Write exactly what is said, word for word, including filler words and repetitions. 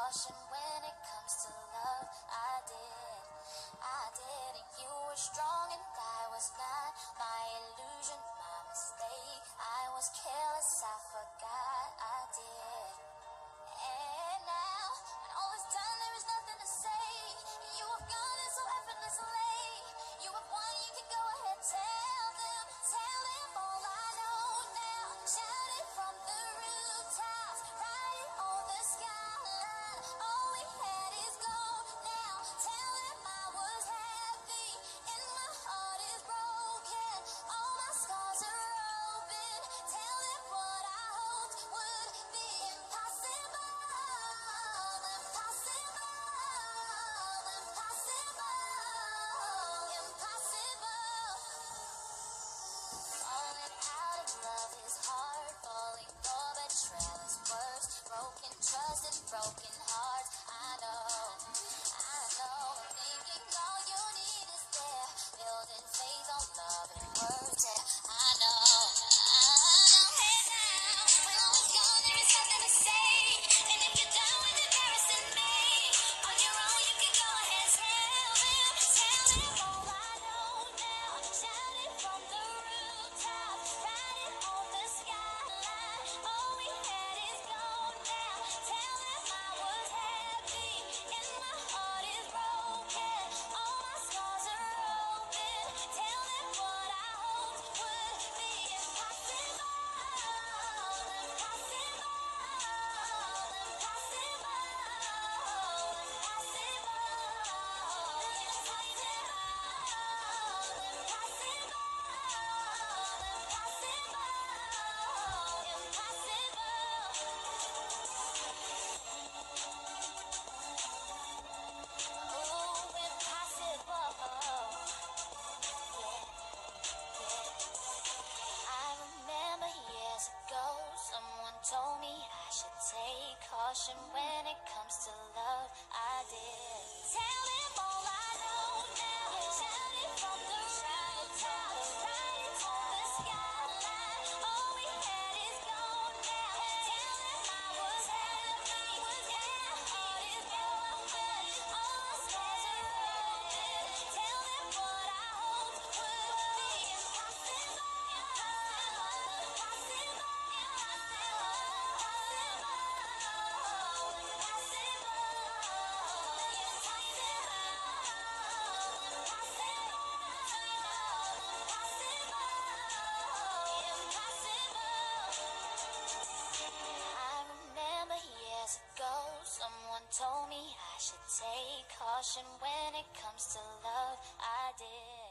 caution when it comes to love. I did, I did, and you were strong and I was not. My illusion, my mistake. I was careless, I forgot. I did. And now, when all is done, there is nothing to say. You have gone in so effortlessly. You have won, you can go ahead, tell them, tell them all I know now. Shout it from the rooftops, write it on the skyline. All we had is gold now. Tell them I was happy, and my heart is broken. All my scars are open. Tell them what I hoped would be impossible. Broken trust and broken hearts. I know, I know. Thinking all you need is there. Building faith on love and words. Yeah, I know, I know. Hey now, when all is gone, there is nothing to say. And if you're done with embarrassing me, on your own you can go ahead. Tell them, tell them all I know now. Shout it from the rooftop, write it on the skyline. All we had is gold now. Tell them I was happy, and my heart is broken. All my scars are open. Tell them what I hoped would be impossible. Impossible. Told me I should take caution when it comes to love. I did. Tell them all I know now. Shout it from the rooftop, write it on the skyline. All we had is gold now. Tell them I was happy, and my heart is broken. All my scars are open. Tell them what I hoped would be impossible. Someone told me I should take caution when it comes to love. I did.